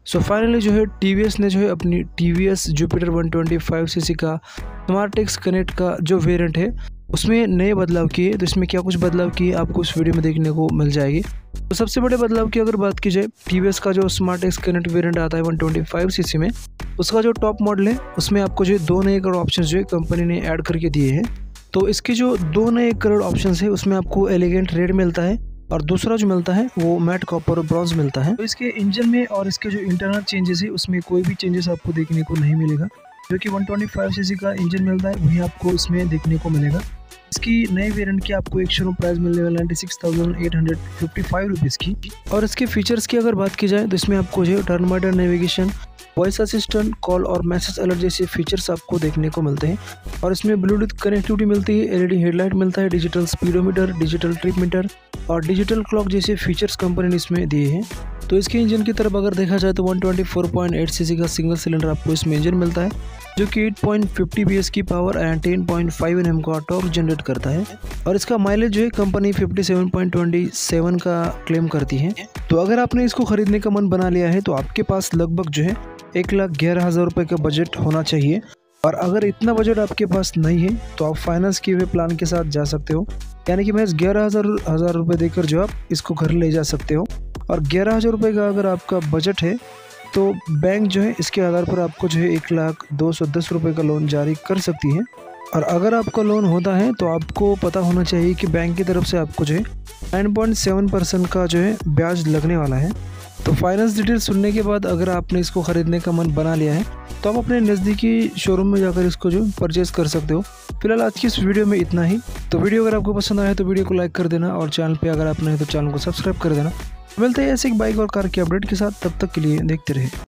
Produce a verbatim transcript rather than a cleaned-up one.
So finally जो है TVS ने जो है अपनी TVS Jupiter one twenty five CC का स्मार्ट एक्स कनेक्ट का जो वेरिएंट है उसमें नए बदलाव किए। तो इसमें क्या कुछ बदलाव किए आपको इस वीडियो में देखने को मिल जाएगी। तो सबसे बड़े बदलाव की अगर बात की जाए, टीवीएस का जो स्मार्ट एक्स कनेक्ट वेरिएंट आता है वन ट्वेंटी फाइव सीसी में, उसका जो टॉप मॉडल है उसमें आपको जो दो नए कलर ऑप्शन जो है कंपनी ने ऐड करके दिए हैं। तो इसके जो दो नए कलर ऑप्शन है उसमें आपको एलिगेंट रेड मिलता है और दूसरा जो मिलता है वो मैट कॉपर और ब्रॉन्ज मिलता है। तो इसके इंजन में और इसके जो इंटरनल चेंजेस है उसमें कोई भी चेंजेस आपको देखने को नहीं मिलेगा। जो कि वन ट्वेंटी फाइव सीसी का इंजन मिलता है वही आपको इसमें देखने को मिलेगा। इसकी नए वेरिएंट की आपको एक शोरूम प्राइस मिलने वाला ninety six thousand eight hundred fifty five rupees की। और इसके फीचर्स की अगर बात की जाए तो इसमें आपको जो turn by turn navigation, voice assistant, call और मैसेज अलर्ट जैसे फीचर्स आपको देखने को मिलते हैं। और इसमें ब्लूटूथ कनेक्टिविटी मिलती है, एलईडी हेडलाइट मिलता है, digital speedometer, digital trip meter और डिजिटल क्लॉक जैसे फीचर्स कंपनी ने इसमें दिए हैं। तो इसके इंजन की तरफ अगर देखा जाए तो one twenty four point eight cc का सिंगल सिलेंडर आपको इसमें इंजन मिलता है, जो कि एट पॉइंट फिफ्टी बीएस की power and ten point five Nm का टॉर्क जनरेट करता है। और इसका माइलेज जो है company fifty seven point two seven का क्लेम करती है। तो अगर आपने इसको खरीदने का मन बना लिया है तो आपके पास लगभग जो है एक लाख ग्यारह हज़ार रुपये का बजट होना चाहिए। और अगर इतना बजट आपके पास नहीं है तो आप फाइनेंस किए हुए प्लान के साथ जा सकते हो, यानी कि महज ग्यारह हज़ार हज़ार रुपये देकर जो आप इसको घर ले जा सकते हो। और ग्यारह हज़ार रुपये का अगर आपका बजट है तो बैंक जो है इसके आधार पर आपको जो है एक लाख दो सौ दस रुपये का लोन जारी कर सकती है। और अगर आपका लोन होता है तो आपको पता होना चाहिए कि बैंक की तरफ से आपको जो है नाइन पॉइंट सेवन परसेंट का जो है ब्याज लगने वाला है। तो फाइनेंस डिटेल सुनने के बाद अगर आपने इसको ख़रीदने का मन बना लिया है तो आप अपने नज़दीकी शोरूम में जाकर इसको जो परचेज़ कर सकते हो। फिलहाल आज की इस वीडियो में इतना ही। तो वीडियो अगर आपको पसंद आया तो वीडियो को लाइक कर देना और चैनल पे अगर आप नए तो चैनल को सब्सक्राइब कर देना। मिलते हैं ऐसे एक बाइक और कार के अपडेट के साथ, तब तक के लिए देखते रहे।